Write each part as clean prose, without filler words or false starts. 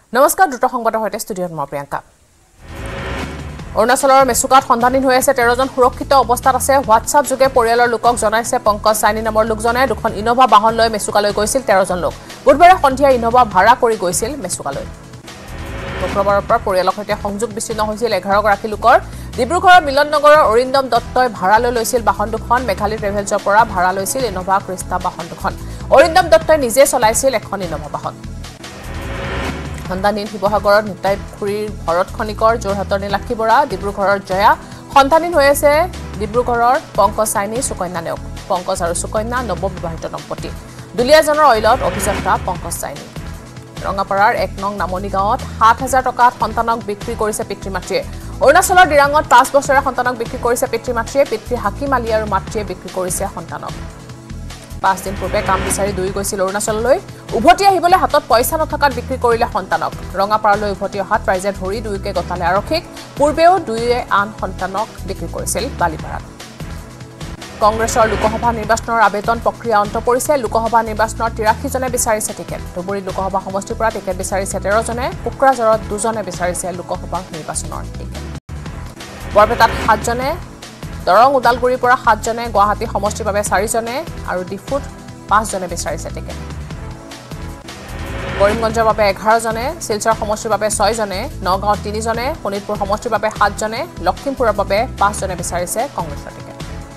নমস্কাৰ দ্ৰুত সংবাদৰ সৈতে ষ্টুডিঅ'ত মই প্ৰিয়ংকা অৰুণাচলৰ মেচুকাত সন্ধানহীন হৈ আছে 13 জন সুৰক্ষিত অৱস্থাত আছে হোৱাটছআপ যোগে পৰিয়ালৰ লোকক জনাইছে পংকজ সাইনী নামৰ লোকজনে দুখন ইনোভা বাহন লৈ মেচুকালৈ গৈছিল 13 জন লোক বুধবাৰে সন্ধিয়া ইনোভা ভাড়া কৰি গৈছিল মেচুকালৈ শুক্ৰবাৰৰ পৰা পৰিয়ালৰ সৈতে সংযোগ বিচ্ছিন্ন হৈছিল 11 গৰাকী লোকৰ ডিব্ৰুগড়ৰ মিলন নগৰৰ অৰিন্দম দত্তই ভাড়া লৈ লৈছিল বাহন দুখন মেঘালী ট্ৰেভেলছৰ পৰা ভাড়া লৈছিল ইনোভা ক্ৰিষ্টা বাহন দুখন অৰিন্দম দত্তই নিজে চলাইছিল এখন ইনোভা বাহন সন্ধানহীন শিৱসাগৰৰ নিতাই খুৰীৰ ভৰত খনিকৰ যোৰহাটৰ নীলাক্ষী বৰা ডিব্ৰুগড়ৰ জয়া সন্ধানহীন হৈ আছে ডিব্ৰুগড়ৰ পংকজ সাইনী সুকন্যা নেওক পংকজ আৰু সুকন্যা নৱবিবাহিত দম্পতি দুলিয়াজনৰ অইলত অভিযন্তা পংকজ সাইনী ৰঙাপাৰাৰ 1 নং নামনি গাঁৱত 7000 টকাত সন্তানক বিক্ৰী কৰিছে পিতৃ-মাতৃয়ে অৰুণাচলৰ ডিৰাঙত 5 বছৰীয়া সন্তানক বিক্ৰী কৰিছে পিতৃ-মাতৃয়ে পিতৃ হাকিম আলী আৰু মাতৃয়ে বিক্ৰী কৰিছে সন্তানক 5 দিন পূৰ্বে কাম বিচাৰি দুই গৈছিল অৰুণাচললৈ উভতি আহিবলৈ হাতত পইচা নথকাত বিক্ৰী কৰিলে সন্তানক ৰঙাপাৰালৈ উভতি অহাত ৰাইজে ধৰি দুইকে গতালে আৰক্ষীক পূৰ্বেও দুইয়ে আন সন্তানক বিক্ৰী কৰিছিল বালিপাৰাত কংগ্ৰেছৰ লোকসভা নিৰ্বাচনৰ আবেদন প্ৰক্ৰিয়া অন্ত পৰিছে লোকসভা নিৰ্বাচনৰ 83 জনে বিচাৰিছে টিকেট ধুবুৰী লোকসভা সমষ্টিৰ পৰা টিকেট বিচাৰিছে 13 জনে কোকৰাঝাৰত 2 জনে বিচাৰিছে লোকসভা নিৰ্বাচনৰ টিকেট বৰপেটাত 7 জনে দৰং উদালগুৰিৰ পৰা 7 জনে গুৱাহাটী সমষ্টিৰ বাবে 4 জনে আৰু ডিফুত 5 জনে বিচাৰিছে টিকেট কৰিমগঞ্জৰ বাবে 11 জনে শিলচৰ সমষ্টিৰ বাবে 6 জনে নগাঁৱত 3 জনে শোণিতপুৰ সমষ্টিৰ বাবে 7 জনে লখিমপুৰৰ বাবে 5 জনে বিচাৰিছে কংগ্ৰেছৰ টিকেট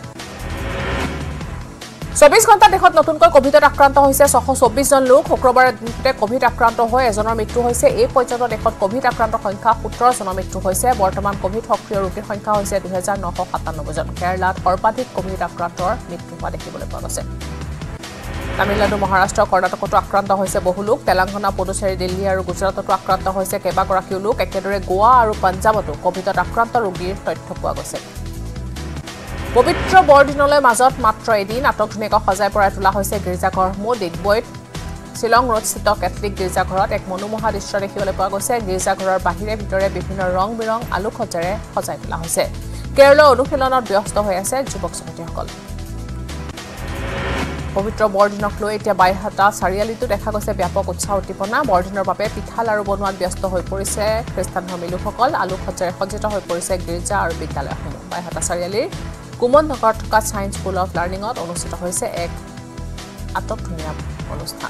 24 ঘণ্টা দেশত নতুনকৈ কোভিডত আক্ৰান্ত হৈছে 624 জন লোক শুক্ৰবাৰে দিনটোতে কোভিড আক্ৰান্ত হৈ এজনৰ মৃত্যু হৈছে এই পৰ্যন্ত দেশত কোভিড আক্ৰান্তৰ সংখ্যা 17 জনৰ মৃত্যু হৈছে বৰ্তমান কোভিড সক্ৰিয় ৰোগীৰ সংখ্যা হৈছে 2997 জন কেৰালাত সৰ্বাধিক কোভিড আক্ৰান্তৰ মৃত্যু হোৱা দেখিবলৈ পোৱা গৈছে তামিলনাডু মহাৰাষ্ট্ৰ কৰ্ণাটকতো আক্ৰান্ত হৈছে বহু লোক তেলেংগানা পুডুচেৰী দিল্লী আৰু গুজৰাটতো আক্ৰান্ত হৈছে কেইবাগৰাকীও লোক একেদৰে গোৱা আৰু পঞ্জাৱতো কোভিডত আক্ৰান্ত ৰোগীৰ তথ্য পোৱা গৈছে পবিত্ৰ বৰদিনলৈ মাজত মাত্ৰ এদিন আটকধুনীয়াকৈ সজাই পৰাই তোলা হৈছে গীৰ্জাঘৰসমূহ ডিগবৈত শিলং ৰোডস্থিত কেথলিক গীৰ্জাঘৰত এক মনোমোহা দৃশ্য দেখিবলৈ পোৱা গৈছে গীৰ্জাঘৰৰ বাহিৰে ভিতৰে বিভিন্ন ৰং বিৰং আলোকসজ্জাৰে সজাই তোলা হৈছে কেৰলৰ অনুশীলনত ব্যস্ত হৈ আছে যুৱক যুৱতীসকল পবিত্ৰ বৰদিনক লৈ এতিয়া বাইহাটা চাৰিআলিতো দেখা গৈছে ব্যাপক উৎসাহ উদ্দীপনা বৰদিনৰ বাবে পিঠা লাৰু বনোৱাত ব্যস্ত হৈ পৰিছে খ্ৰীষ্টানধৰ্মী লোকসকল আলোকসজ্জাৰে সজ্জিত হৈ পৰিছে গীৰ্জা আৰু বিদ্যালয়সমূহ বাইহাটা চাৰিআলিৰ কুমন নগৰত থকা সায়েন্স স্কুল অফ লাৰ্ণিঙত অনুষ্ঠিত হৈছে এক আটকধুনীয়া অনুষ্ঠান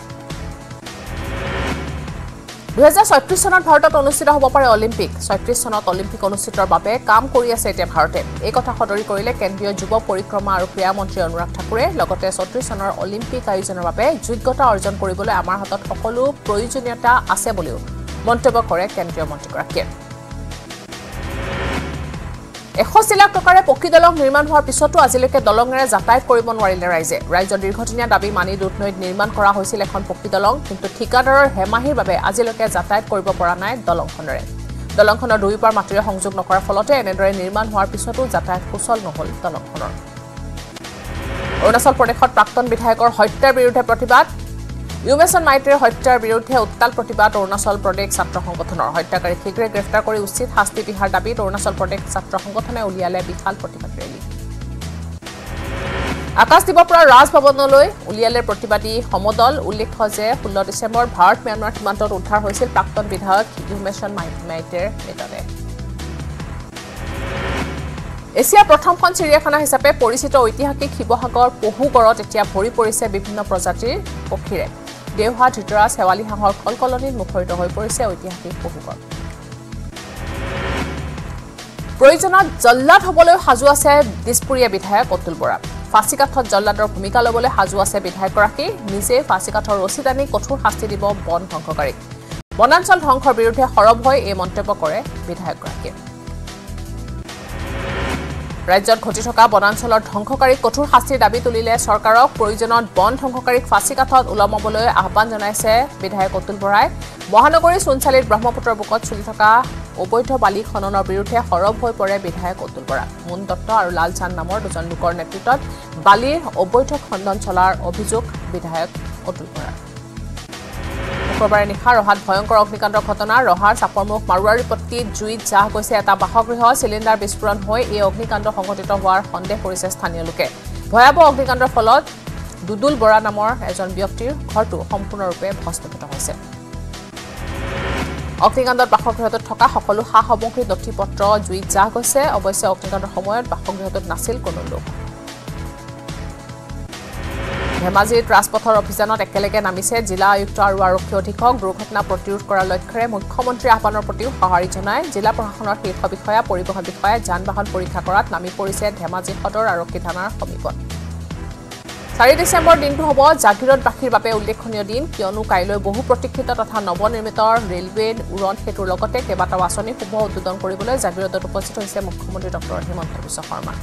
2036 চনত ভাৰতত অনুষ্ঠিত হ'ব পাৰে অলিম্পিক 36 চনত অলিম্পিক অনুষ্ঠিতৰ বাবে কাম কৰি আছে এতিয়া ভাৰতে এই কথা সদৰি কৰিলে কেন্দ্ৰীয় যুৱ পৰিক্ৰমা আৰু ক্ৰীড়া মন্ত্ৰী অনুৰাগ ঠাকুৰে লগতে 36 চনৰ অলিম্পিক আয়োজনৰ বাবে যোগ্যতা অৰ্জন কৰিবলৈ আমাৰ হাতত সকলো প্ৰয়োজনীয়তা আছে বুলিও মন্তব্য কৰে কেন্দ্ৰীয় মন্ত্ৰীগৰাকীয়ে 81 লাখ টকাৰে পকী দলং নিৰ্মাণ হোৱাৰ পিছতো আজিলৈকে দলঙেৰে যাতায়াত কৰিব নোৱাৰিলে ৰাইজৰ দীৰ্ঘদিনীয়া দাবী মানি দুধনৈত নিৰ্মাণ কৰা হৈছিল এখন পকী দলং কিন্তু ঠিকাদাৰৰ হেমাহিৰ বাবে আজিলৈকে যাতায়াত কৰিব পৰা নাই দলংখনেৰে দলংখনৰ দুইপাৰ মাটিৰে সংযোগ নকৰাৰ ফলতে এনেদৰে নিৰ্মাণ হোৱাৰ পিছতো যাতায়াত সুচল নহল দলংখনৰ অৰুণাচল প্ৰদেশত প্ৰাক্তন বিধায়কৰ হত্যাৰ বিৰুদ্ধে প্ৰতিবাদ ইউমেছন মাইতিৰ হত্যাৰ বিৰুদ্ধে উত্তাল প্ৰতিবাদ অৰুণাচল প্ৰদেশ ছাত্ৰ সংগঠনৰ হত্যাকাৰীক শীঘ্ৰে গ্ৰেফতাৰ কৰি উচিত শাস্তি বিহাৰ দাবীত অৰুণাচল প্ৰদেশ ছাত্ৰ সংগঠনে উলিয়ালে বিশাল প্ৰতিবাদ ৰেলী আকাশ দিবৰ পৰা ৰাজভৱনলৈ উলিয়ালে প্ৰতিবাদী সমদল উল্লেখ্য যে 16 ডিচেম্বৰ ভাৰত ম্যানমাৰ সীমান্তত উদ্ধাৰ হৈছিল প্ৰাক্তন বিধায়ক ইউমেছন মাইতিৰ মৃতদেহ এছিয়াৰ প্ৰথমখন চিৰিয়াখানা হিচাপে পৰিচিত ঐতিহাসিক শিৱসাগৰ পহুগড়ত এতিয়া ভৰি পৰিছে বিভিন্ন প্ৰজাতিৰ পক্ষীৰে দেওহা ধিতৰা শেৱালি হাঁহৰ কলকলনিত মুখৰিত হৈ পৰিছে ঐতিহাসিক পহুগড় প্ৰয়োজনত জল্লাদ হ'বলৈ সাজু আছে দিছপুৰীয়া বিধায়ক অতুল বৰা ফাঁচিকাঠত জল্লাদৰ ভূমিকা ল'বলৈ সাজু আছে বিধায়কগৰাকী নিজে ফাঁচিকাঠৰ ৰছী টানি কঠোৰ শাস্তি দিব বন ধ্বংসকাৰীক বনাঞ্চল ধ্বংসৰ বিৰুদ্ধে সৰব হৈ এই মন্তব্য কৰে বিধায়কগৰাকীয়ে ৰাজ্যত ঘটি থকা বনাঞ্চলৰ ধ্বংসকাৰীক কঠোৰ শাস্তিৰ দাবী তুলিলে চৰকাৰক প্ৰয়োজনত বন ধ্বংসকাৰীক ফাঁচিকাঠত ওলমাবলৈ আহ্বান জনাইছে বিধায়ক অতুল বৰাই মহানগৰী সোণচালিত ব্ৰহ্মপুত্ৰৰ বুকত চলি থকা অবৈধ বালি খননৰ বিৰুদ্ধে সৰব হৈ পৰে বিধায়ক অতুল বৰা মুন দত্ত আৰু লালচান্দ নামৰ দুজন লোকৰ নেতৃত্বত বালিৰ অবৈধ খনন চলাৰ অভিযোগ বিধায়ক অতুল বৰা শুক্ৰবাৰে নিশা ৰহাত ভয়ংকৰ অগ্নিকাণ্ডৰ ঘটনা ৰহাৰ চাপৰমুখ মাৰুৱাৰীপট্টিত জুইত জাহ গৈছে এটা বাসগৃহ চিলিণ্ডাৰ বিস্ফোৰণ হৈ এই অগ্নিকাণ্ড সংঘটিত হোৱাৰ সন্দেহ কৰিছে স্থানীয় লোকে ভয়াবহ অগ্নিকাণ্ডৰ ফলত দুদুল বৰা নামৰ এজন ব্যক্তিৰ ঘৰটো সম্পূৰ্ণৰূপে ভস্মীভূত হৈছে অগ্নিকাণ্ডত বাসগৃহটোত থকা সকলো সা-সামগ্ৰী নথিপত্ৰ জুইত জাহ গৈছে অৱশ্যে অগ্নিকাণ্ডৰ সময়ত বাসগৃহটোত নাছিল কোনো লোক ধেমাজিত ৰাজপথৰ অভিযানত একেলগে নামিছে জিলা আয়ুক্ত আৰু আৰক্ষী অধীক্ষক দুৰ্ঘটনা প্ৰতিৰোধ কৰাৰ লক্ষ্যৰে মুখ্যমন্ত্ৰী আহ্বানৰ প্ৰতিও সঁহাৰি জনায় জিলা প্ৰশাসনৰ শীৰ্ষ বিষয়া পৰিবহণ বিষয়া যান-বাহন পৰীক্ষা কৰাত নামি পৰিছে ধেমাজি সদৰ আৰক্ষী থানাৰ সমীপত 4 ডিচেম্বৰ দিনটো হ'ব জাগিৰতবাসীৰ বাবে উল্লেখনীয় দিন কিয়নো কাইলৈ বহু প্ৰতীক্ষিত তথা নৱনিৰ্মিত ৰেলৱে উৰণ সেতুৰ লগতে কেইবাটাও আঁচনি শুভ উদ্বোধন কৰিবলৈ জাগিৰতত উপস্থিত হৈছে মুখ্যমন্ত্ৰী ডক্টৰ হিমন্ত বিশ্ব শৰ্মা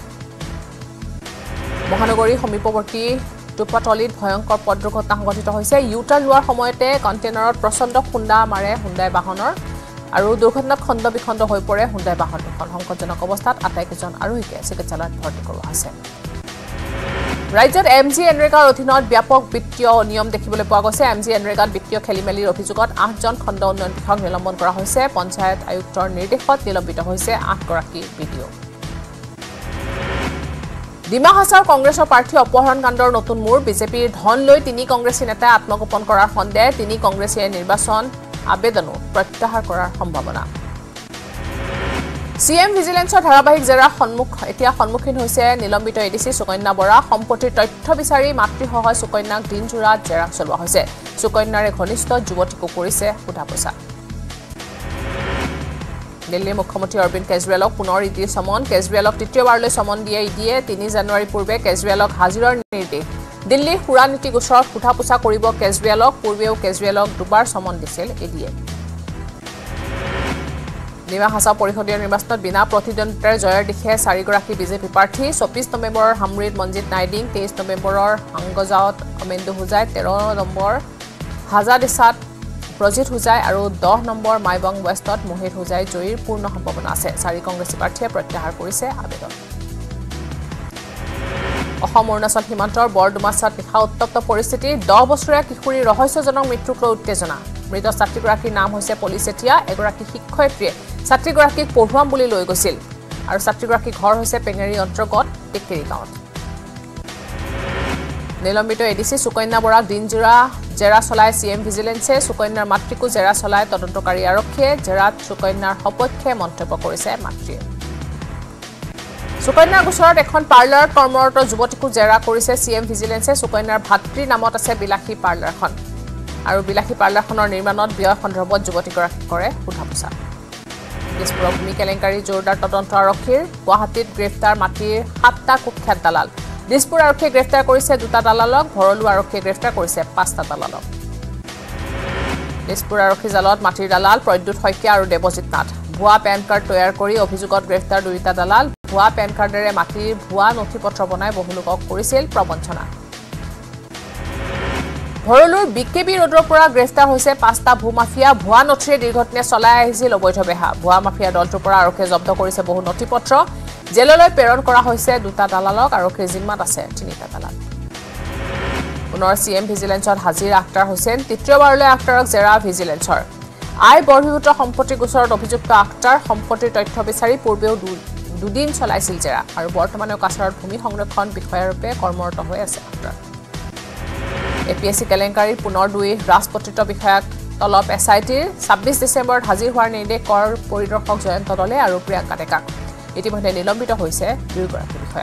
মহানগৰী সমীপৱৰ্তী টুপাতলিত ভয়ংকৰ পথ দুৰ্ঘটনা সংঘটিত হৈছে ইউটাৰ লোৱাৰ সময়তে কণ্টেইনাৰত প্ৰচণ্ড খুন্দা মাৰে হুণ্ডাই বাহনৰ আৰু দুৰ্ঘটনাত খণ্ড বিখণ্ড হৈ পৰে হুণ্ডাই বাহন দুখন সংকটজনক অৱস্থাত আটাইকেইজন আৰোহীকে চিকিৎসালয়ত ভৰ্তি কৰোৱা হৈছে ৰাজ্যত এমজি এনৰেগাৰ অধীনত ব্যাপক বিত্তীয় নিয়ম দেখিবলৈ পোৱা গৈছে এমজি এনৰেগাত বিত্তীয় খেলিমেলিৰ অভিযোগত 8জন খণ্ড উন্নয়ন বিষয়াক নিলম্বন কৰা হৈছে পঞ্চায়ত আয়ুক্তৰ নিৰ্দেশত নিলম্বিত হৈছে 8গৰাকী বিডিঅ ডিমা হাছাৰ কংগ্ৰেছৰ প্ৰাৰ্থী অপহৰণ কাণ্ডৰ নতুন মূৰ বিজেপিৰ ধন লৈ 3 কংগ্ৰেছী নেতাই আত্মগোপন কৰাৰ সন্দেহ 3 কংগ্ৰেছীয়ে নিৰ্বাচন আবেদনো প্ৰত্যাহাৰ কৰাৰ সম্ভাৱনা সিএম ভিজিলেন্সৰ ধাৰাবাহিক জেৰাৰ সন্মুখীন হৈছে নিলম্বিত এডিসি সুকন্যা বৰা সম্পত্তিৰ তথ্য বিচাৰি মাতৃসহ সুকন্যাক দিনজোৰা জেৰা চলোৱা হৈছে সুকন্যাৰে ঘনিষ্ঠ যুৱতীকো কৰিছে সোধা-পোছা দিল্লী মুখ্যমন্ত্ৰী অৰবিন্দ কেজৰিৱালক পুনৰ ইডি সমন কেজৰিৱালক তৃতীয়বাৰলৈ সমন দিয়ে ইডিয়ে 3 জানুৱাৰী পূৰ্বে কেজৰিৱালক হাজিৰৰ নিৰ্দেশ দিল্লী সুৰানীতি গোচৰত সোধা-পোছা কৰিব কেজৰিৱালক পূৰ্বেও কেজৰিৱালক দুবাৰ সমন দিছিল ইডিয়ে ডিমা হাছাও পৰিষদীয় নিৰ্বাচনত বিনা প্ৰতিদ্বন্দ্বিতাৰ জয়ৰ দিশে 4গৰাকী বিজেপি প্ৰাৰ্থী 24 নৱেম্বৰৰ হামৰিত মঞ্জিত নাইডিং 23 নৱেম্বৰৰ হাংগজাৱত অমেন্দু হুজাই 13 নম্বৰ হাজাদিছাত প্ৰজিত হুজাই আৰু 10 নম্বৰ মাইবং ৱেষ্টত মোহিত হুজাই জয়ীৰ পূৰ্ণ সম্ভাৱনা আছে 4 কংগ্ৰেছী প্ৰাৰ্থীয়ে প্ৰত্যাহাৰ কৰিছে আবেদন অসম অৰুণাচল সীমান্তৰ বৰডুমাছাত নিশা উত্তপ্ত পৰিস্থিতি 10 বছৰীয়া কিশোৰীৰ ৰহস্যজনক মৃত্যুক লৈ উত্তেজনা মৃত ছাত্ৰীগৰাকীৰ নাম হৈছে পলিচেটিয়া এগৰাকী শিক্ষয়িত্ৰীয়ে ছাত্ৰীগৰাকীক পঢ়ুৱাম বুলি লৈ গৈছিল আৰু ছাত্ৰীগৰাকীৰ ঘৰ হৈছে পেঙেৰী অন্তৰ্গত টেকেৰী গাঁৱত নিলম্বিত এডিসি সুকন্যা বৰাক দিনজোৰা জেৰা চলাই সিএম ভিজিলেন্সে সুকন্যাৰ মাতৃকো জেৰা চলাই তদন্তকাৰী আৰক্ষীয়ে জেৰাত সুকন্যাৰ সপক্ষে মন্তব্য কৰিছে মাতৃয়ে সুকন্যাৰ গোচৰত এখন পাৰ্লাৰত কৰ্মৰত যুৱতীকো জেৰা কৰিছে সিএম ভিজিলেন্সে সুকন্যাৰ ভাতৃৰ নামত আছে বিলাসী পাৰ্লাৰখন আৰু বিলাসী পাৰ্লাৰখনৰ নিৰ্মাণত ব্যয় সন্দৰ্ভত যুৱতীগৰাকীক কৰে সোধা-পোছা দিছপুৰৰ ভূমি কেলেংকাৰী জোৰদাৰ তদন্ত আৰক্ষীৰ গুৱাহাটীত গ্ৰেফতাৰ মাটিৰ 7টা কুখ্যাত দালাল দিছপুৰ আৰক্ষীয়ে গ্ৰেফতাৰ কৰিছে 2টা দালালক ভৰলু আৰক্ষীয়ে গ্ৰেফতাৰ কৰিছে 5টা দালালক দিছপুৰ আৰক্ষী জালত মাটিৰ দালাল প্ৰদ্যুৎ শইকীয়া আৰু দেৱজিৎ নাথ ভুৱা পেন কাৰ্ড তৈয়াৰ কৰি অভিযোগত গ্ৰেফতাৰ 2টা দালাল ভুৱা পেন কাৰ্ডেৰে মাটিৰ ভুৱা নথিপত্ৰ বনাই বহু লোকক কৰিছিল প্ৰবঞ্চনা ভৰলুৰ বিকেবি ৰোডৰ পৰা গ্ৰেফতাৰ হৈছে 5টা ভূমাফিয়া ভুৱা নথিৰে দীৰ্ঘদিনে চলাই আহিছিল অবৈধ বেহা ভুৱা মাফিয়া দলটোৰ পৰা আৰক্ষীয়ে জব্দ কৰিছে বহু নথিপত্ৰ জেললৈ প্ৰেৰণ কৰা হৈছে 2টা দালালক আৰক্ষীৰ জিম্মাত আছে 3টা দালাল পুনৰ সিএম ভিজিলেন্সত হাজিৰ আখতাৰ হোসেন তৃতীয়বাৰলৈ আখতাৰক জেৰা ভিজিলেন্সৰ আই বৰ্হিভূত সম্পত্তি গোচৰত অভিযুক্ত আখতাৰ সম্পত্তিৰ তথ্য বিচাৰি পূৰ্বেও দুদিন চলাইছিল জেৰা আৰু বৰ্তমানেও কাছাৰত ভূমি সংৰক্ষণ বিষয়াৰূপে কৰ্মৰত হৈ আছে আখতাৰ এপিএসসি কেলেংকাৰীৰ পুনৰ 2 ৰাজপত্ৰিত বিষয়াক তলব এছআইটিৰ 26 ডিচেম্বৰত হাজিৰ হোৱাৰ নিৰ্দেশ কৰ পৰিদৰ্শক জয়ন্ত দলে আৰু প্ৰিয়ংকা ডেকাক ইতিমধ্যে নিলম্বিত হৈছে 2গৰাকী বিষয়া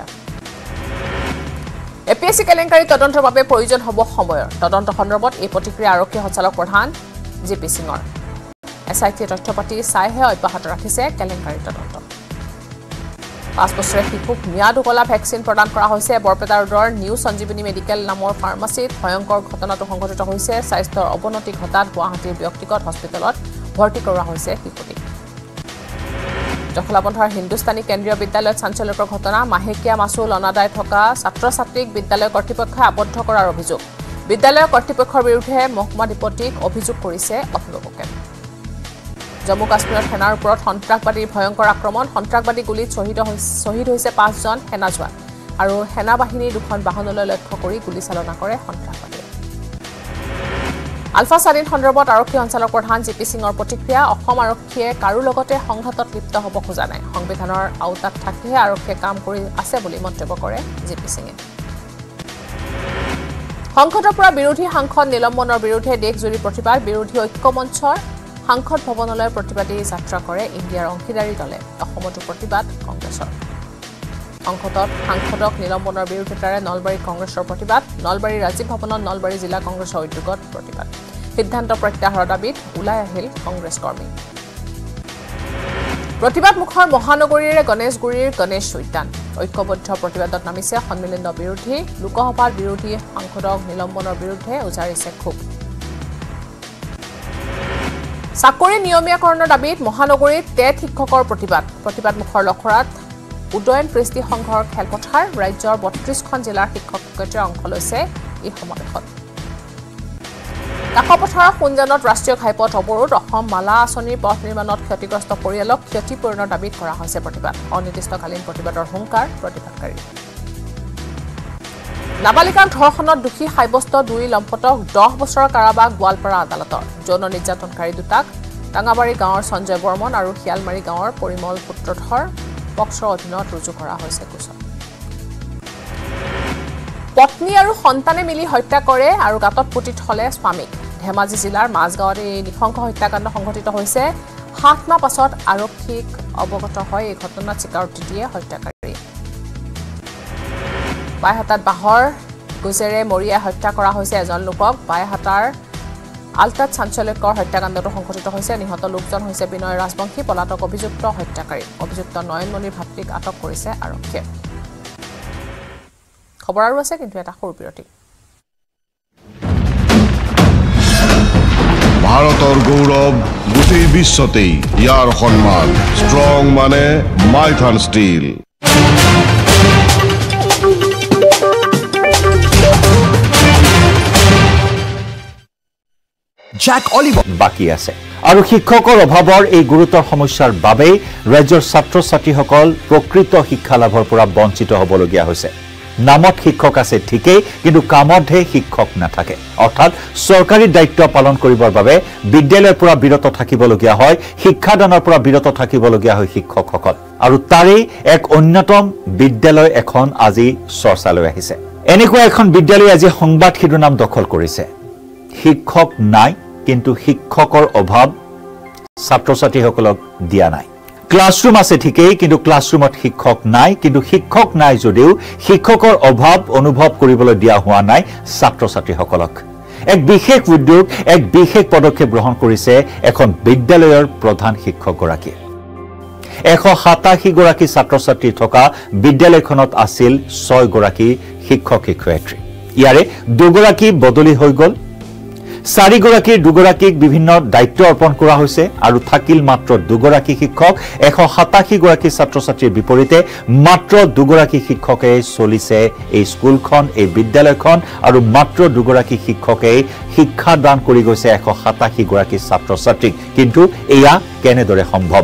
এপিএসসি কেলেংকাৰী তদন্তৰ বাবে প্ৰয়োজন হ'ব সময়ৰ তদন্ত সন্দৰ্ভত এই প্ৰতিক্ৰিয়া আৰক্ষী সঞ্চালক প্ৰধান জিপি সিঙৰ এছআইটিয়ে তথ্যপাতি চাইহে অব্যাহত ৰাখিছে কেলেংকাৰী তদন্ত 5 বছৰীয়া শিশুক ম্যাদ উকলা ভেকচিন প্ৰদান কৰা হৈছে বৰপেটা ৰোডৰ নিউ সঞ্জীৱনী মেডিকেল নামৰ ফাৰ্মাসীত ভয়ংকৰ ঘটনাটো সংঘটিত হৈছে স্বাস্থ্যৰ অৱনতি ঘটাত গুৱাহাটীৰ ব্যক্তিগত হস্পিটেলত ভৰ্তি কৰোৱা হৈছে শিশুটিক জখলাবন্ধাৰ হিন্দুস্তানী কেন্দ্ৰীয় বিদ্যালয়ত চাঞ্চল্যকৰ ঘটনা মাহেকীয়া মাচুল অনাদায় থকা ছাত্ৰ-ছাত্ৰীক বিদ্যালয় কৰ্তৃপক্ষই আবদ্ধ কৰাৰ অভিযোগ বিদ্যালয় কৰ্তৃপক্ষৰ বিৰুদ্ধে মহকুমা ডিপটিক অভিযোগ কৰিছে অভিভাৱকে জম্মু কাশ্মীৰৰ সেনাৰ ওপৰত সন্ত্ৰাসবাদীৰ ভয়ংকৰ আক্ৰমণ সন্ত্ৰাসবাদী গুলীত শহীদ হৈছে 5জন সেনা জোৱান আৰু সেনা বাহিনীৰ 2খন বাহনলৈ লক্ষ্য কৰি গুলীচালনা কৰে সন্ত্ৰাসবাদীয়ে আলফা স্বাধীন সন্দৰ্ভত আৰক্ষী সঞ্চালক প্ৰধান জিপি সিঙৰ প্ৰতিক্ৰিয়া অসম আৰক্ষীয়ে কাৰো লগতে সংঘাতত লিপ্ত হ'ব খোজা নাই সংবিধানৰ আওতাত থাকিহে আৰক্ষীয়ে কাম কৰি আছে বুলি মন্তব্য কৰে জিপি সিঙে সংসদৰ পৰা বিৰোধী সাংসদ নিলম্বনৰ বিৰুদ্ধে দেশজুৰি প্ৰতিবাদ বিৰোধী ঐক্য মঞ্চৰ সাংসদ ভৱনলৈ প্ৰতিবাদী যাত্ৰা কৰে ইণ্ডিয়াৰ অংশীদাৰী দলে অসমতো প্ৰতিবাদ কংগ্ৰেছৰ সংসদত সাংসদক নিলম্বনৰ বিৰোধিতাৰে নলবাৰী কংগ্ৰেছৰ প্ৰতিবাদ নলবাৰী ৰাজীৱ ভৱনত নলবাৰী জিলা কংগ্ৰেছৰ উদ্যোগত প্ৰতিবাদ সিদ্ধান্ত প্ৰত্যাহাৰৰ দাবীত ওলাই আহিল কংগ্ৰেছ কৰ্মী প্ৰতিবাদ মুখৰ মহানগৰীৰে গণেশগুৰিৰ গণেশ উদ্যান ঐক্যবদ্ধ প্ৰতিবাদত নামিছে সন্মিলন বিৰোধী লোকসভাৰ বিৰোধী সাংসদক নিলম্বনৰ বিৰুদ্ধে উজাৰিছে ক্ষোভ চাকৰি নিয়মীয়াকৰণৰ দাবীত মহানগৰীত টেট শিক্ষকৰ প্ৰতিবাদ মুখৰ লখৰাত উদয়ন কৃষ্টি সংঘৰ খেলপথাৰ ৰাজ্যৰ ৩২খন জিলাৰ শিক্ষক-শিক্ষয়িত্ৰীয়ে অংশ লৈছে এই সমাৱেশত কাকপথাৰৰ সুনজানত ৰাষ্ট্ৰীয় ঘাইপথ অৱৰোধ অসম মালা আঁচনিৰ পথ নিৰ্মাণত ক্ষতিগ্ৰস্ত পৰিয়ালক ক্ষতিপূৰণৰ দাবীত কৰা হৈছে প্ৰতিবাদ অনিৰ্দিষ্টকালীন প্ৰতিবাদৰ হুংকাৰ প্ৰতিবাদকাৰী নাবালিকাৰ ধৰ্ষণত দোষী সাব্যস্ত 2 লম্পটক 10 বছৰৰ কাৰাবাস গোৱালপাৰা আদালতৰ যৌন নিৰ্যাতনকাৰী দুটাক টাঙাবাৰী গাঁৱৰ সঞ্জয় বৰ্মন আৰু শিয়ালমাৰী গাঁৱৰ পৰিমল পুত্ৰধৰ পক্ষৰ অধীনত ৰুজু কৰা হৈছে গোচৰ পত্নী আৰু সন্তানে মিলি হত্যা কৰে আৰু গাতত পুতি থলে স্বামীক ধেমাজি জিলাৰ মাজগাঁৱত এই নিশংস হত্যাকাণ্ড সংঘটিত হৈছে 7 মাহ পাছত আৰক্ষীক অৱগত হয় এই ঘটনাত স্বীকাৰোক্তি দিয়ে হত্যাকাৰী বাইহাটাত বাহৰ গুজেৰে মৰিয়াই হত্যা কৰা হৈছে এজন লোকক বাইহাটাৰ আলতাত চাঞ্চল্যকৰ হত্যাকাণ্ডটো সংঘটিত হৈছে নিহত লোকজন হৈছে বিনয় ৰাজবংশী পলাতক অভিযুক্ত হত্যাকাৰী অভিযুক্ত নয়নমণিৰ ভাতৃক আটক কৰিছে আৰক্ষীয়ে খবৰ আৰু আছে কিন্তু এটা সৰু বিৰতি ভাৰতৰ গৌৰৱ গোটেই বিশ্বতেই ইয়াৰ সন্মান ষ্ট্ৰং মানে মাইথান ষ্টীল জ্যাক অলিভাৰ বাকি আছে আৰু শিক্ষকৰ অভাৱৰ এই গুৰুতৰ সমস্যাৰ বাবে ৰাজ্যৰ ছাত্ৰ-ছাত্ৰীসকল প্ৰকৃত শিক্ষা লাভৰ পৰা বঞ্চিত হ'বলগীয়া হৈছে নামত শিক্ষক আছে ঠিকই কিন্তু কামতহে শিক্ষক নাথাকে অৰ্থাৎ চৰকাৰী দায়িত্ব পালন কৰিবৰ বাবে বিদ্যালয়ৰ পৰা বিৰত থাকিবলগীয়া হয় শিক্ষাদানৰ পৰা বিৰত থাকিবলগীয়া হয় শিক্ষকসকল আৰু তাৰে এক অন্যতম বিদ্যালয় এখন আজি চৰ্চালৈ আহিছে এনেকুৱা এখন বিদ্যালয় আজি সংবাদ শিৰোনাম দখল কৰিছে শিক্ষক নাই কিন্তু শিক্ষকৰ অভাৱ ছাত্ৰ-ছাত্ৰীসকলক দিয়া নাই ক্লাছৰুম আছে ঠিকই কিন্তু ক্লাছৰুমত শিক্ষক নাই কিন্তু শিক্ষক নাই যদিও শিক্ষকৰ অভাৱ অনুভৱ কৰিবলৈ দিয়া হোৱা নাই ছাত্ৰ-ছাত্ৰীসকলক এক বিশেষ উদ্যোগ এক বিশেষ পদক্ষেপ গ্ৰহণ কৰিছে এখন বিদ্যালয়ৰ প্ৰধান শিক্ষকগৰাকীয়ে 187 গৰাকী ছাত্ৰ-ছাত্ৰী থকা বিদ্যালয়খনত আছিল 6 গৰাকী শিক্ষক-শিক্ষয়িত্ৰী ইয়াৰে 2 গৰাকী বদলি হৈ গ'ল 4 গৰাকীৰ 2 গৰাকীক বিভিন্ন দায়িত্ব অৰ্পণ কৰা হৈছে আৰু থাকিল মাত্ৰ 2 গৰাকী শিক্ষক 187 গৰাকী ছাত্ৰ-ছাত্ৰীৰ বিপৰীতে মাত্ৰ 2 গৰাকী শিক্ষকে চলিছে এই স্কুলখন এই বিদ্যালয়খন আৰু মাত্ৰ 2 গৰাকী শিক্ষকে শিক্ষা দান কৰি গৈছে 187 গৰাকী ছাত্ৰ-ছাত্ৰীক কিন্তু এয়া কেনেদৰে সম্ভৱ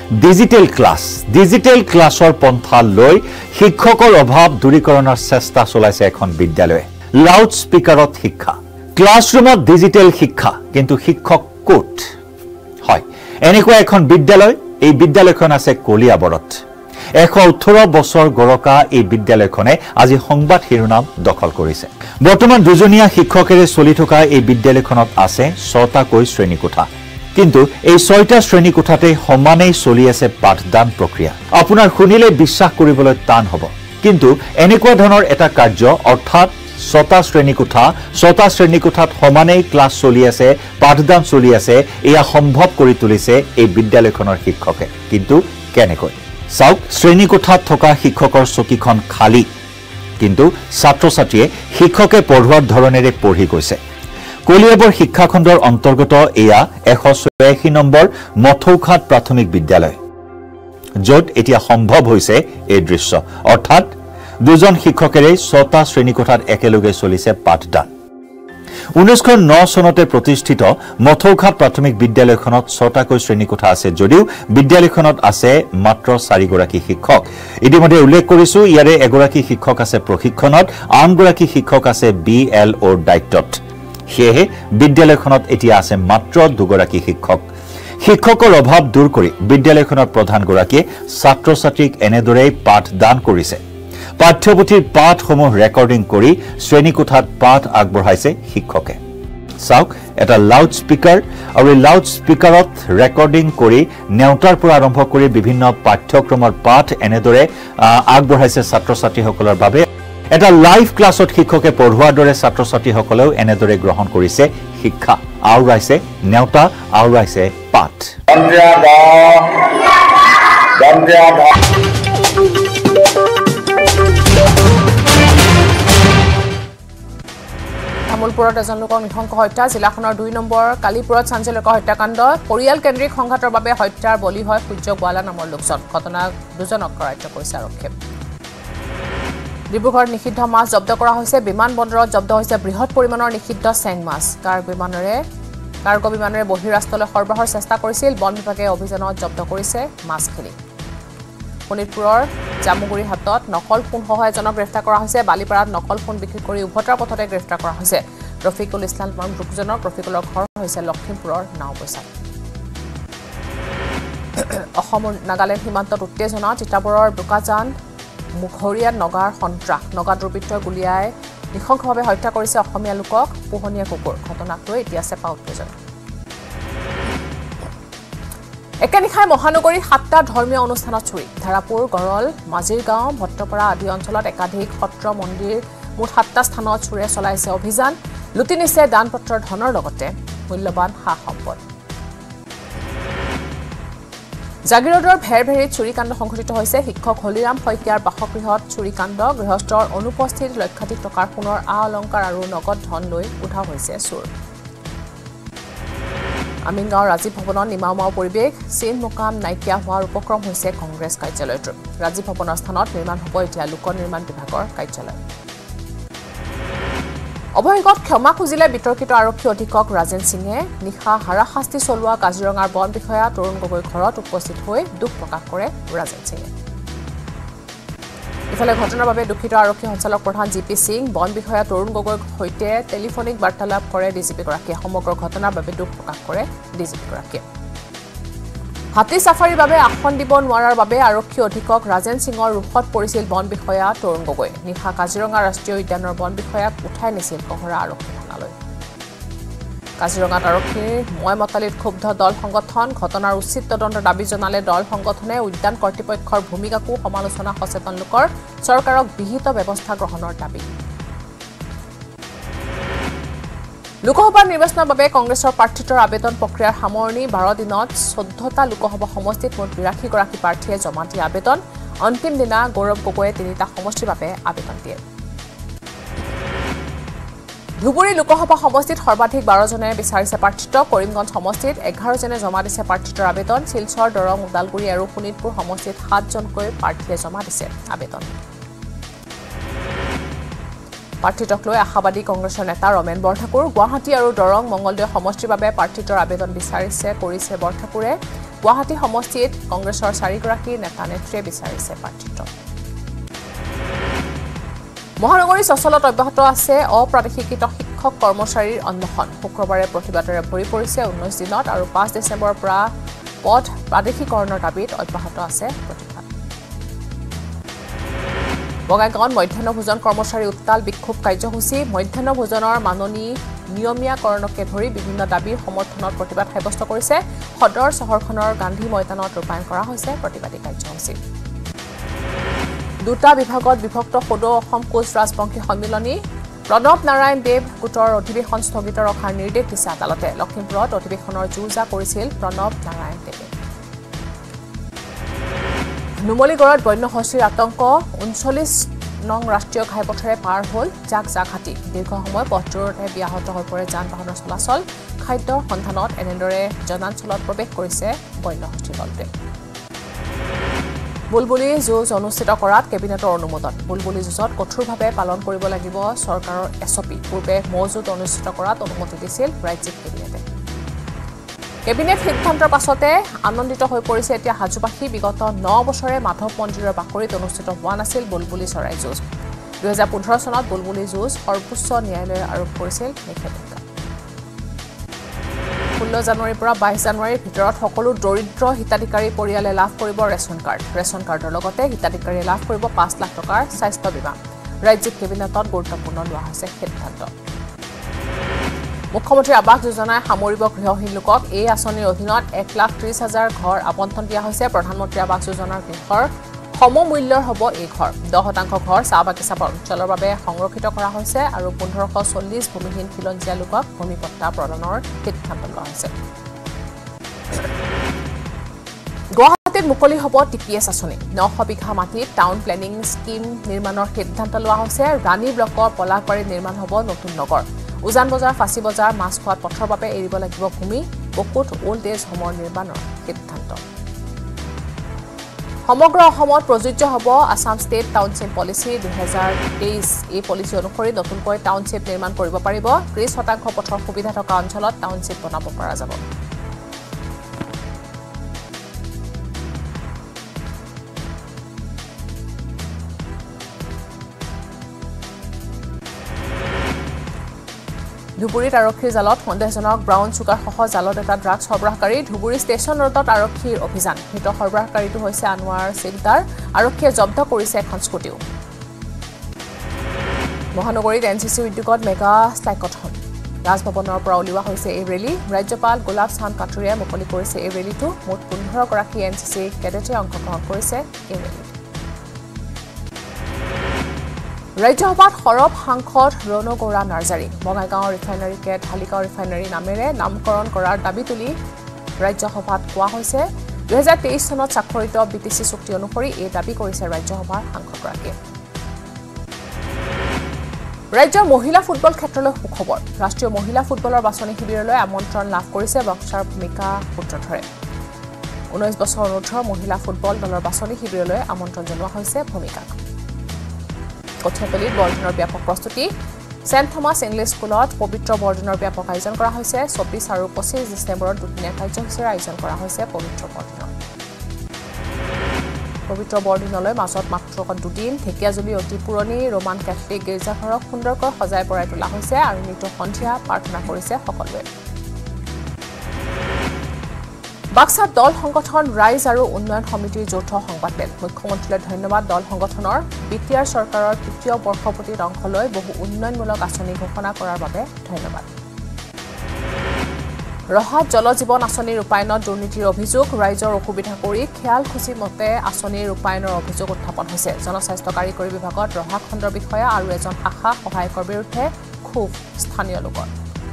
ডিজিটেল ক্লাছৰ পন্থা লৈ শিক্ষকৰ অভাৱ দূৰীকৰণৰ চেষ্টা চলাইছে এখন বিদ্যালয়ে লাউড স্পিকাৰত শিক্ষা ক্লাছৰুমত ডিজিটেল শিক্ষা কিন্তু শিক্ষক কোট হয় এনেকুৱা এখন বিদ্যালয় এই বিদ্যালয়খন আছে কলিয়াবৰত 118 বছৰ গৰকা এই বিদ্যালয়খনে আজি সংবাদ শিৰোনাম দখল কৰিছে বৰ্তমান দুজনীয়া শিক্ষকেৰে চলি থকা এই বিদ্যালয়খনত আছে 6টাকৈ শ্ৰেণীকোঠা কিন্তু এই 6টা শ্ৰেণীকোঠাতে সমানেই চলি আছে পাঠদান প্ৰক্ৰিয়া আপোনাৰ শুনিলে বিশ্বাস কৰিবলৈ টান হ'ব কিন্তু এনেকুৱা ধৰণৰ এটা কাৰ্য অৰ্থাৎ 6টা শ্ৰেণীকোঠাত সমানেই ক্লাছ চলি আছে পাঠদান চলি আছে এয়া সম্ভৱ কৰি তুলিছে এই বিদ্যালয়খনৰ শিক্ষকে কিন্তু কেনেকৈ চাওক শ্ৰেণীকোঠাত থকা শিক্ষকৰ চকীখন খালী কিন্তু ছাত্ৰ-ছাত্ৰীয়ে শিক্ষকে পঢ়োৱাৰ ধৰণেৰে পঢ়ি গৈছে কলিয়াবৰ শিক্ষাখণ্ডৰ অন্তৰ্গত এয়া 186 নম্বৰ মথৌখাট প্ৰাথমিক বিদ্যালয় য'ত এতিয়া সম্ভৱ হৈছে এই দৃশ্য অৰ্থাৎ দুজন শিক্ষকেৰে 6টা শ্ৰেণীকোঠাত একেলগে চলিছে পাঠদান 1909 চনতে প্ৰতিষ্ঠিত মথৌখাট প্ৰাথমিক বিদ্যালয়খনত 6টাকৈ শ্ৰেণীকোঠা আছে যদিও বিদ্যালয়খনত আছে মাত্ৰ 4 গৰাকী শিক্ষক ইতিমধ্যে উল্লেখ কৰিছো ইয়াৰে এগৰাকী শিক্ষক আছে প্ৰশিক্ষণত আন গৰাকী শিক্ষক আছে BLOৰ দায়িত্বত সেয়ে বিদ্যালয়খনত এতিয়া আছে মাত্ৰ 2 গৰাকী শিক্ষকৰ অভাৱ দূৰ কৰি বিদ্যালয়খনৰ প্ৰধান গৰাকীয়ে ছাত্ৰ-ছাত্ৰীক এনেদৰে পাঠদান কৰিছে পাঠ্যপুথিৰ পাঠসমূহ ৰেকৰ্ডিং কৰি শ্ৰেণীকোঠাত পাঠ আগবঢ়াইছে শিক্ষকে চাওক এটা লাউড স্পিকাৰ আৰু এই লাউড স্পিকাৰত ৰেকৰ্ডিং কৰি নেউতাৰ পৰা আৰম্ভ কৰি বিভিন্ন পাঠ্যক্ৰমৰ পাঠ এনেদৰে আগবঢ়াইছে ছাত্ৰ-ছাত্ৰীসকলৰ বাবে এটা লাইভ ক্লাছত শিক্ষকে পঢ়োৱাৰ দৰে ছাত্ৰ-ছাত্ৰীসকলেও এনেদৰে গ্ৰহণ কৰিছে শিক্ষা আউৰাইছে নেউতা আউৰাইছে পাঠ তামুলপুৰত এজন লোকক নিহংস হত্যা জিলাখনৰ 2 নম্বৰ কালিপুৰত চাঞ্চল্যকৰ হত্যাকাণ্ড পৰিয়াল কেন্দ্ৰিক সংঘাতৰ বাবে হত্যাৰ বলি হয় সূৰ্য গোৱালা নামৰ লোকজন ঘটনাক দুজনক কৰায়ত্ব কৰিছে আৰক্ষীয়ে ডিব্ৰুগড়ত নিষিদ্ধ মাছ জব্দ কৰা হৈছে বিমান বন্দৰত জব্দ হৈছে বৃহৎ পৰিমাণৰ নিষিদ্ধ চেং মাছ কাৰ্গো বিমানেৰে বহিৰাষ্ট্ৰলৈ সৰবৰাহৰ চেষ্টা কৰিছিল বন বিভাগে অভিযানত জব্দ কৰিছে মাছখিনি শোণিতপুৰৰ জামুগুৰি হাটত নকল ফোন সহ এজনক গ্ৰেপ্তাৰ কৰা হৈছে বালিপাৰাত নকল ফোন বিক্ৰী কৰি উভতাৰ পথতে গ্ৰেপ্তাৰ কৰা হৈছে ৰফিকুল ইছলাম নামৰ লোকজনক ৰফিকুলৰ ঘৰ হৈছে লখিমপুৰৰ নাওবৈচাত অসমৰ নাগালেণ্ড সীমান্তত উত্তেজনা তিতাবৰৰ বোকাজান মুখৰিয়াত নগাৰ সন্ত্ৰাস নগা দুৰ্বৃত্তই গুলিয়াই নিশংসভাৱে হত্যা কৰিছে অসমীয়া লোকক পোহনীয়া কুকুৰ ঘটনাক লৈ এতিয়া চেপা উত্তেজনা একেনিশাই মহানগৰীৰ 7টা ধৰ্মীয় অনুষ্ঠানত চুৰি ধাৰাপুৰ গড়ল মাজিৰগাঁও ভট্টপাৰা আদি অঞ্চলত একাধিক সত্ৰ মন্দিৰ মুঠ 7টা স্থানত চুৰে চলাইছে অভিযান লুটি নিছে দানপত্ৰৰ ধনৰ লগতে মূল্যৱান সা সম্পদ জাগিৰোডৰ ভেৰভেৰিত চুৰিকাণ্ড সংঘটিত হৈছে শিক্ষক হলিৰাম শইকীয়াৰ বাসগৃহত চুৰিকাণ্ড গৃহস্থৰ অনুপস্থিত লক্ষাধিক টকাৰ সোণৰ অলংকাৰ আৰু নগদ ধন লৈ উঠা হৈছে চুৰ আমিনগাঁৱৰ ৰাজীৱ ভৱনত নিমাওমাও পৰিৱেশ চিন মুকাম নাইকিয়া হোৱাৰ উপক্ৰম হৈছে কংগ্ৰেছ কাৰ্যালয়টোৰ ৰাজীৱ ভৱনৰ স্থানত নিৰ্মাণ হ'ব এতিয়া লোক নিৰ্মাণ বিভাগৰ কাৰ্যালয় অৱহেগত ক্ষমা খুজিলে বিতৰ্কিত আৰক্ষী অধীক্ষক ৰাজেন সিঙে নিশা হাৰাশাস্তি চলোৱা কাজিৰঙাৰ বন বিষয়া তৰুণ গগৈ ঘৰত উপস্থিত হৈ দুখ প্ৰকাশ কৰে ৰাজেন সিঙে ইফালে ঘটনাৰ বাবে দুখিত আৰক্ষী সঞ্চালক প্ৰধান জিপি সিং বন বিষয়া তৰুণ গগৈৰ সৈতে টেলিফোনিক বাৰ্তালাপ কৰে ডিজিপিগৰাকীয়ে সমগ্ৰ ঘটনাৰ বাবে দুখ প্ৰকাশ কৰে ডিজিপিগৰাকীয়ে হাতী সাফাৰীৰ বাবে আসন দিব নোৱাৰাৰ বাবে আৰক্ষী অধীক্ষক ৰাজেন সিঙৰ ৰুখত পৰিছিল বন বিষয়া তৰুণ গগৈ নিশা কাজিৰঙা ৰাষ্ট্ৰীয় উদ্যানৰ বন বিষয়াক উঠাই নিছিল কহৰা আৰক্ষী থানালৈ কাজিৰঙাত আৰক্ষীৰ মতালিত ক্ষুব্ধ দল সংগঠন ঘটনাৰ উচিত তদন্তৰ দাবী জনালে দল সংগঠনে উদ্যান কৰ্তৃপক্ষৰ ভূমিকাকো সমালোচনা সচেতন লোকৰ চৰকাৰক বিহিত ব্যৱস্থা গ্ৰহণৰ দাবী লোকসভা নিৰ্বাচনৰ বাবে কংগ্ৰেছৰ প্ৰাৰ্থিত্বৰ আবেদন প্ৰক্ৰিয়াৰ সামৰণি 12 দিনত 14টা লোকসভা সমষ্টিত মুঠ 82 গৰাকী প্ৰাৰ্থীয়ে জমা দিয়া আবেদন অন্তিম দিনা গৌৰৱ গগৈয়ে 3টা সমষ্টিৰ বাবে আবেদন দিয়ে ধুবুৰী লোকসভা সমষ্টিত সৰ্বাধিক 12 জনে বিচাৰিছে প্ৰাৰ্থিত্ব কৰিমগঞ্জ সমষ্টিত 11 জনে জমা দিছে প্ৰাৰ্থিত্বৰ আবেদন শিলচৰ দৰং ওদালগুৰি আৰু শোণিতপুৰ সমষ্টিত 7 জনকৈ প্ৰাৰ্থীয়ে জমা দিছে আবেদন প্ৰাৰ্থিত্বক লৈ আশাবাদী কংগ্ৰেছৰ নেতা ৰমেন বৰঠাকুৰ গুৱাহাটী আৰু দৰং মংগলদৈ সমষ্টিৰ বাবে প্ৰাৰ্থিত্বৰ আবেদন কৰিছে বৰঠাকুৰে গুৱাহাটী সমষ্টিত কংগ্ৰেছৰ 4 গৰাকী নেতা নেত্ৰীয়ে বিচাৰিছে প্ৰাৰ্থিত্ব মহানগৰী চচলত অব্যাহত আছে অপ্ৰাদেশিকৃত শিক্ষক কৰ্মচাৰীৰ অন্বেষণ শুক্ৰবাৰে প্ৰতিবাদৰে ভৰি পৰিছে 19 দিনত আৰু 5 ডিচেম্বৰৰ পৰা পথ প্ৰাদেশিকৰণৰ দাবীত অব্যাহত আছে প্ৰতিবাদ বগাইগাঁৱত মধ্যাহ্ন ভোজন কৰ্মচাৰী উত্তাল বিক্ষোভ কাৰ্যসূচী মধ্যাহ্ন ভোজনৰ মাননী নিয়মীয়াকৰণকে ধৰি বিভিন্ন দাবীৰ সমৰ্থনত প্ৰতিবাদ সাব্যস্ত কৰিছে সদৰ চহৰখনৰ গান্ধী ময়দানত ৰূপায়ণ কৰা হৈছে প্ৰতিবাদী কাৰ্যসূচী দুটা বিভাগত বিভক্ত সদৌ অসম কোচ ৰাজবংশী সন্মিলনী প্ৰণৱ নাৰায়ণ দেৱ গোটৰ অধিৱেশন স্থগিত ৰখাৰ নিৰ্দেশ দিছে আদালতে লখিমপুৰত অধিৱেশনৰ জোৰজা কৰিছিল প্ৰণৱ নাৰায়ণ দেৱে নুমলীগড়ত বন্যহস্তীৰ আতংক 39 নং ৰাষ্ট্ৰীয় ঘাইপথেৰে পাৰ হ'ল জাকহাটী দীৰ্ঘ সময় পথটোতে ব্যাহত হৈ পৰে যান বাহনৰ চলাচল খাদ্যৰ সন্ধানত এনেদৰে জনাঞ্চলত প্ৰৱেশ কৰিছে বন্যহস্তীৰ দলটোৱে বুলবুলি যুঁজ অনুষ্ঠিত কৰাত কেবিনেটৰ অনুমোদন বুলবুলি যুঁজত কঠোৰভাৱে পালন কৰিব লাগিব চৰকাৰৰ এছপি পূৰ্বে মৌজুদ অনুষ্ঠিত কৰাত অনুমতি দিছিল ৰাজ্যিক কেবিনেটে কেবিনেট সিদ্ধান্তৰ পাছতে আনন্দিত হৈ পৰিছে এতিয়া হাজোবাসী বিগত 9 বছৰে মাধৱ মন্দিৰৰ বাকৰিত অনুষ্ঠিত হোৱা নাছিল বুলবুলি চৰাই যুঁজ 2015 চনত বুলবুলি যুঁজ সৰ্বোচ্চ ন্যায়ালয়ে আৰোপ কৰিছিল নিষেধাজ্ঞা 16 জানুৱাৰীৰ পৰা 22 জানুৱাৰীৰ ভিতৰত সকলো দৰিদ্ৰ হিতাধিকাৰী পৰিয়ালে লাভ কৰিব ৰেচন কাৰ্ডৰ লগতে হিতাধিকাৰীয়ে লাভ কৰিব 5 লাখ টকাৰ স্বাস্থ্য বীমা ৰাজ্যিক কেবিনেটত গুৰুত্বপূৰ্ণ লোৱা হৈছে সিদ্ধান্ত মুখ্যমন্ত্ৰী আৱাস যোজনাই সামৰিব গৃহহীন লোকক এই আঁচনিৰ অধীনত 1,30,000 ঘৰ আবণ্টন দিয়া হৈছে প্ৰধানমন্ত্ৰী আৱাস যোজনাৰ গৃহৰ সমমূল্যৰ হ'ব এই ঘৰ 10% ঘৰ চাহ বাগিচা অঞ্চলৰ বাবে সংৰক্ষিত কৰা হৈছে আৰু 1540 ভূমিহীন খিলঞ্জীয়া লোকক ভূমিপট্টা প্ৰদানৰ সিদ্ধান্ত লোৱা হৈছে গুৱাহাটীত মুকলি হ'ব টিপিএছ আঁচনি 900 বিঘা মাটিত টাউন প্লেনিং স্কিম নিৰ্মাণৰ সিদ্ধান্ত লোৱা হৈছে ৰাণী ব্লকৰ পলাশবাৰীত নিৰ্মাণ হ'ব নতুন নগৰ উজান বজাৰ ফাঁচী বজাৰ মাছখোৱাত পথৰ বাবে এৰিব লাগিব ভূমি বকুত ওল্ড এজ হোমৰ নিৰ্মাণৰ সিদ্ধান্ত সমগ্ৰ অসমত প্ৰযোজ্য হ'ব আসাম ষ্টেট টাউনশ্বিপ পলিচি 2023 এই পলিচি অনুসৰি নতুনকৈ টাউনশ্বিপ নিৰ্মাণ কৰিব পাৰিব 30% পথৰ সুবিধা থকা অঞ্চলত টাউনশ্বিপ বনাব পৰা যাব ধুবুৰীত আৰক্ষীৰ জালত সন্দেহজনক ব্ৰাউন চুগাৰ সহ জালত এটা ড্ৰাগছ সৰবৰাহকাৰী ধুবুৰী ষ্টেচন ৰোডত আৰক্ষীৰ অভিযান মৃত সৰবৰাহকাৰীটো হৈছে আনোৱাৰ চিন্তাৰ আৰক্ষীয়ে জব্দ কৰিছে এখন স্কুটিও মহানগৰীত এনচিচি উদ্যোগত মেগা স্লাইকথন ৰাজভৱনৰ পৰা উলিওৱা হৈছে এই ৰেলী ৰাজ্যপাল গোলাপ চান্দ কাটুৰিয়ে মুকলি কৰিছে এই ৰেলীটো মুঠ 15 গৰাকী এনচিচি কেডেটে অংশগ্ৰহণ কৰিছে এই ৰেলীত ৰাজ্যসভাত সৰব সাংসদ ৰণগৌৰা নাৰ্জাৰী বঙাইগাঁও ৰিফাইনাৰীকে ঢালিগাঁও ৰিফাইনাৰী নামেৰে নামকৰণ কৰাৰ দাবী তুলি ৰাজ্যসভাত কোৱা হৈছে 2023 চনত স্বাক্ষৰিত বিটিচি চুক্তি অনুসৰি এই দাবী কৰিছে ৰাজ্যসভাৰ সাংসদগৰাকীয়ে ৰাজ্যৰ মহিলা ফুটবল ক্ষেত্ৰলৈ সুখবৰ ৰাষ্ট্ৰীয় মহিলা ফুটবলৰ বাছনি শিবিৰলৈ আমন্ত্ৰণ লাভ কৰিছে বক্সাৰ ভূমিকা সূত্ৰধৰে 19 বছৰ অনুৰ্ধৰ মহিলা ফুটবল দলৰ বাছনি শিবিৰলৈ আমন্ত্ৰণ জনোৱা হৈছে ভূমিকাক কঠিয়াতলীত বৰদিনৰ ব্যাপক প্ৰস্তুতি সেন্ট থমাস ইংলিছ স্কুলত পবিত্ৰ বৰদিনৰ ব্যাপক আয়োজন কৰা হৈছে 24 আৰু 25 ডিচেম্বৰত দুদিনীয়া কাৰ্যসূচীৰ আয়োজন কৰা হৈছে পবিত্ৰ বৰদিনলৈ মাজত মাত্ৰ দুদিন ঢেকিয়াজুলি অতি পুৰণি ৰোমান কেথলিক গীৰ্জাঘৰক সুন্দৰকৈ সজাই পৰাই তোলা হৈছে আৰু নিতৌ সন্ধিয়া প্ৰাৰ্থনা কৰিছে সকলোৱে বাক্সাত দল সংগঠন ৰাইজ আৰু উন্নয়ন সমিতিৰ যৌথ সংবাদমেল মুখ্যমন্ত্ৰীলৈ ধন্যবাদ দল সংগঠনৰ বিটিআৰ চৰকাৰৰ তৃতীয় বৰ্ষপূৰ্তিত অংশ লৈ বহু উন্নয়নমূলক আঁচনি ঘোষণা কৰাৰ বাবে ধন্যবাদ ৰহাত জলজীৱন আঁচনি ৰূপায়ণত দুৰ্নীতিৰ অভিযোগ ৰাইজৰ অসুবিধা কৰি খেয়াল খুচি মতে আঁচনি ৰূপায়ণৰ অভিযোগ উত্থাপন হৈছে জনস্বাস্থ্য কাৰিকৰী বিভাগত ৰহা খণ্ডৰ বিষয়া আৰু এজন আশা সহায়কৰ বিৰুদ্ধে ক্ষোভ স্থানীয় লোকৰ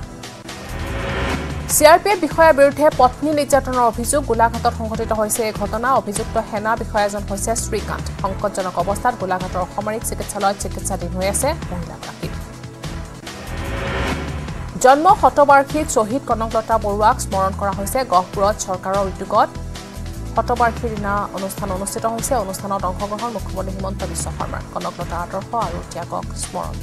সিআৰপিএফ বিষয়াৰ বিৰুদ্ধে পত্নী নিৰ্যাতনৰ অভিযোগ গোলাঘাটত সংঘটিত হৈছে এই ঘটনা অভিযুক্ত সেনা বিষয়াজন হৈছে শ্ৰীকান্ত সংকটজনক অৱস্থাত গোলাঘাটৰ অসামৰিক চিকিৎসালয়ত চিকিৎসাধীন হৈ আছে মহিলাগৰাকী জন্ম শতবাৰ্ষিক শ্বহীদ কনকলতা বৰুৱাক স্মৰণ কৰা হৈছে গহপুৰত চৰকাৰৰ উদ্যোগত শতবাৰ্ষিকীৰ দিনা অনুষ্ঠান অনুষ্ঠিত হৈছে অনুষ্ঠানত অংশগ্ৰহণ মুখ্যমন্ত্ৰী হিমন্ত বিশ্ব শৰ্মাৰ কনকলতা আদৰ্শ আৰু ত্যাগক স্মৰণ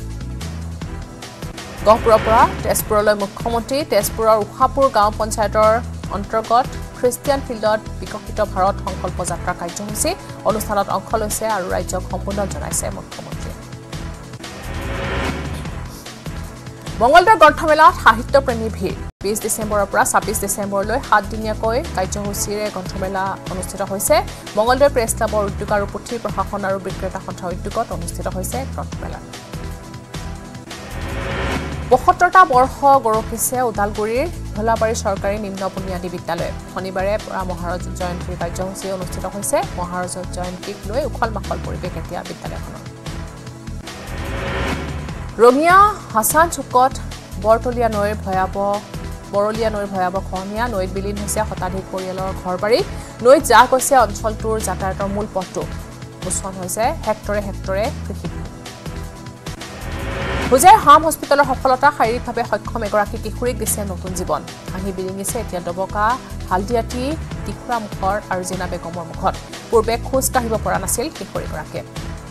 গহপুৰৰ পৰা তেজপুৰলৈ মুখ্যমন্ত্ৰী তেজপুৰৰ উষাপুৰ গাঁও পঞ্চায়তৰ অন্তৰ্গত খ্ৰীষ্টিয়ান ফিল্ডত বিকশিত ভাৰত সংকল্প যাত্ৰা কাৰ্যসূচী অনুষ্ঠানত অংশ লৈছে আৰু ৰাজ্যক সম্বোধন জনাইছে মুখ্যমন্ত্ৰী মঙ্গলদৈ গ্ৰন্থমেলাত সাহিত্যপ্ৰেমী ভিৰ 20 ডিচেম্বৰৰ পৰা 26 ডিচেম্বৰলৈ 7 দিনীয়াকৈ কাৰ্যসূচীৰে গ্ৰন্থমেলা অনুষ্ঠিত হৈছে মঙ্গলদৈ প্ৰেছ ক্লাবৰ উদ্যোগ আৰু পুথি প্ৰশাসন আৰু বিক্ৰেতা সন্থাৰ উদ্যোগত অনুষ্ঠিত হৈছে গ্ৰন্থমেলা ৭২টা বৰ্ষ গৌৰৱিছে ওদালগুৰিৰ ভোলাবাৰী চৰকাৰী নিম্ন বুনিয়াদী বিদ্যালয় শনিবাৰে পৰা মহাৰাজ জয়ন্তীৰ কাৰ্যসূচী অনুষ্ঠিত হৈছে মহাৰাজ জয়ন্তীক লৈ উখল মাখল পৰিৱেশ এতিয়া বিদ্যালয়খনৰ ৰঙিয়া হাছান চুকত বৰতলীয়া নৈৰ ভয়াৱহ খহনীয়া নৈত বিলীন হৈছে শতাধিক পৰিয়ালৰ ঘৰবাৰী নৈত জাহ গৈছে অঞ্চলটোৰ যাতায়াতৰ মূল পথটো উচ্ছন হৈছে হেক্টৰে হেক্টৰে কৃষিভূমি হুজাইৰ হাম হস্পিটেলৰ সফলতা শাৰীৰিকভাৱে সক্ষম এগৰাকী কিশোৰীক দিছে নতুন জীৱন হাঁহি বিৰিঙিছে এতিয়া ডবকা হালদিয়াটি টিখুৰা মুখৰ আৰু জিনা বেগমৰ মুখত পূৰ্বে খোজ কাঢ়িব পৰা নাছিল কিশোৰীগৰাকীয়ে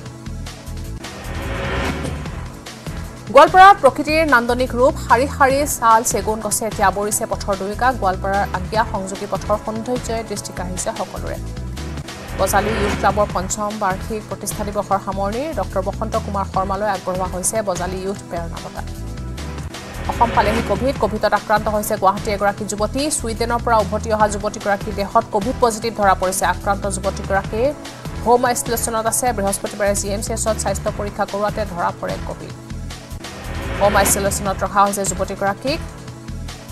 গোৱালপাৰাৰ প্ৰকৃতিৰ নান্দনিক ৰূপ শাৰী শাৰী চাল চেগুন গছে এতিয়া আৱৰিছে পথৰ দুয়োকা গোৱালপাৰাৰ আজ্ঞা সংযোগী পথৰ সৌন্দৰ্যই দৃষ্টি কাঢ়িছে সকলোৰে বজালী ইউথ ক্লাবৰ পঞ্চম বাৰ্ষিক প্ৰতিষ্ঠা দিৱসৰ সামৰণি ডক্টৰ বসন্ত কুমাৰ শৰ্মালৈ আগবঢ়োৱা হৈছে বজালী ইউথ প্ৰেৰণা বঁটা অসম পালেহি কভিডত আক্ৰান্ত হৈছে গুৱাহাটীৰ এগৰাকী যুৱতী ছুইডেনৰ পৰা উভতি অহা যুৱতীগৰাকীৰ দেহত কভিড পজিটিভ ধৰা পৰিছে আক্ৰান্ত যুৱতীগৰাকী হোম আইচলেশ্যনত আছে বৃহস্পতিবাৰে জিএমচিএছত স্বাস্থ্য পৰীক্ষা কৰোৱাতে ধৰা পৰে কভিড হোম আইচলেশ্যনত ৰখা হৈছে যুৱতীগৰাকীক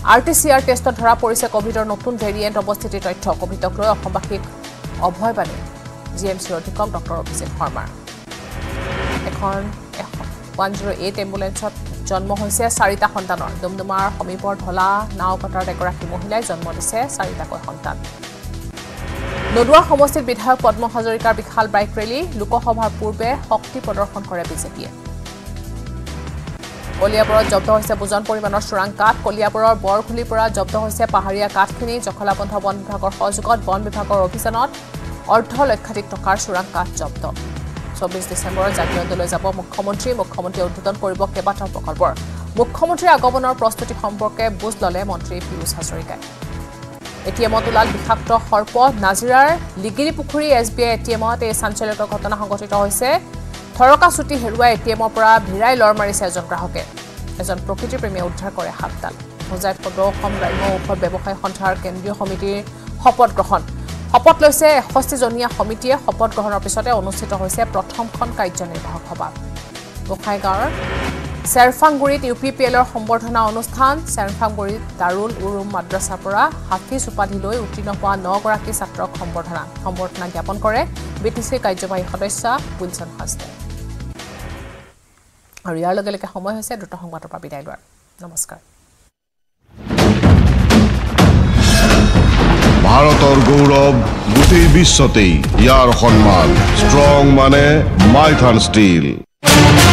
RT-PCR টেষ্টত ধৰা পৰিছে কোভিডৰ নতুন ভেৰিয়েণ্ট অৱস্থিতিৰ তথ্য কোভিডক লৈ অসমবাসীক অভয়বাণী GMCৰ অধিক্ষক ডক্টৰ অভিজিত শৰ্মাৰ এখন 108 এম্বুলেন্সত জন্ম হৈছে 4টা সন্তানৰ ডুমডুমাৰ সমীপৰ ঢলা নাওকটাৰ এগৰাকী মহিলাই জন্ম দিছে 4টাকৈ সন্তান নদুৱা সমষ্টিত বিধায়ক পদ্ম হাজৰিকাৰ বিশাল বাইক ৰেলী লোকসভাৰ পূৰ্বে শক্তি প্ৰদৰ্শন কৰে বিজেপিয়ে কলিয়াবৰত জব্দ হৈছে বুজন পৰিমাণৰ চোৰাং কাঠ কলিয়াবৰৰ বৰখুলিৰ পৰা জব্দ হৈছে পাহাৰীয়া কাঠখিনি জখলাবন্ধ বন বিভাগৰ সহযোগত বন বিভাগৰ অভিযানত অৰ্ধলক্ষাধিক টকাৰ চোৰাং কাঠ জব্দ 24 ডিসেম্বৰত জাতীয় উদ্যানলৈ যাব মুখ্যমন্ত্ৰী উদ্বোধন কৰিব কেইবাটাও প্ৰকল্পৰ মুখ্যমন্ত্ৰীৰ আগমনৰ প্ৰস্তুতি সম্পৰ্কে বুজ ললে মন্ত্ৰী পিয়ুষ হাজৰিকাই এটিএমত ওলাল বিষাক্ত সৰ্প নাজিৰাৰ লিগিৰি পুখুৰী SBI এটিএমত এই চাঞ্চল্যকৰ ঘটনা সংঘটিত হৈছে থৰকা চুটি হেৰুৱাই এটিএমৰ পৰা ভিৰাই লৰ মাৰিছে এজন গ্ৰাহকে এজন প্ৰকৃতিপ্ৰেমীয়ে উদ্ধাৰ কৰে হাততাল হোজাইত সদৌ অসম গ্ৰাম্য ঔষধ ব্যৱসায় সন্থাৰ কেন্দ্ৰীয় সমিতিৰ শপত গ্ৰহণ শপত লৈছে 61 জনীয়া সমিতিয়ে শপত গ্ৰহণৰ পিছতে অনুষ্ঠিত হৈছে প্ৰথমখন কাৰ্যনিৰ্বাহক সভা গোসাইগাঁৱৰ চেৰফাংগুৰিত UPPLৰ সম্বৰ্ধনা অনুষ্ঠান চেৰফাংগুৰিত দাৰুল উৰুম মাদ্ৰাছাৰ পৰা হাফিজ উপাধি লৈ উত্তীৰ্ণ হোৱা 9 গৰাকী ছাত্ৰক সম্বৰ্ধনা জ্ঞাপন কৰে BTC কাৰ্যবাহী সদস্য উইলছন হাছতে আৰু ইয়াৰ লগে লগে সময় হৈছে দ্ৰুত সংবাদৰ পৰা বিদায় লোৱাৰ নমস্কাৰ ভাৰতৰ গৌৰৱ গোটেই বিশ্বতেই ইয়াৰ সন্মান ষ্ট্ৰং মানে মাইথান ষ্টীল